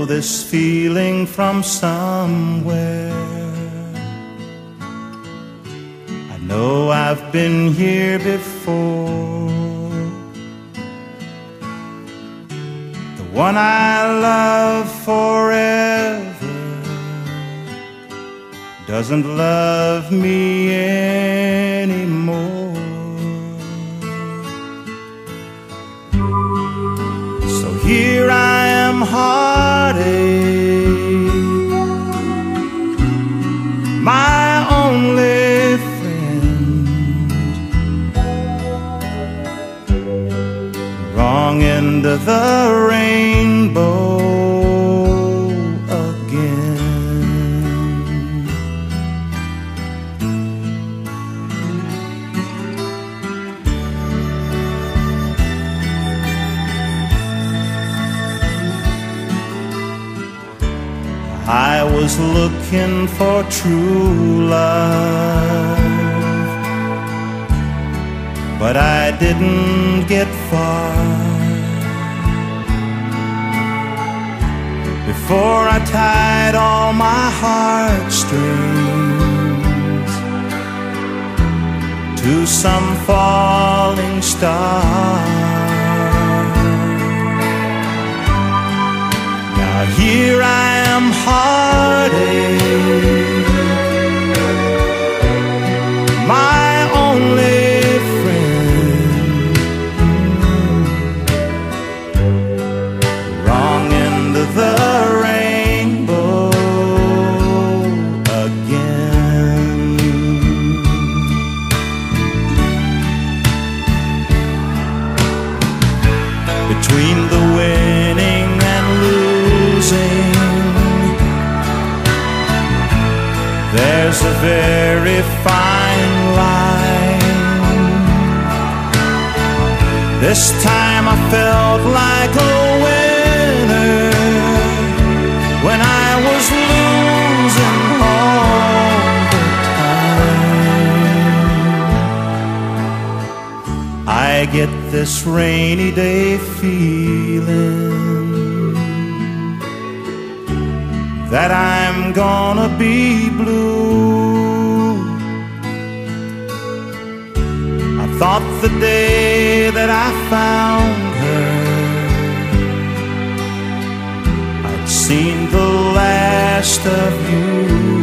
know this feeling from somewhere. I know I've been here before. The one I love forever doesn't love me anymore. So here I am, heartache, my only friend, wrong end of the rainbow again. I was looking for true love, but I didn't get far. Before I tied all my heartstrings to some falling star. Now here I am, heartache, my only friend, wrong end of the rainbow again. Between the winning and losing, there's a very fine line. This time I felt like a winner when I was losing all the time. I get this rainy day feeling that I'm gonna be blue. I thought the day that I found her, I'd seen the last of you.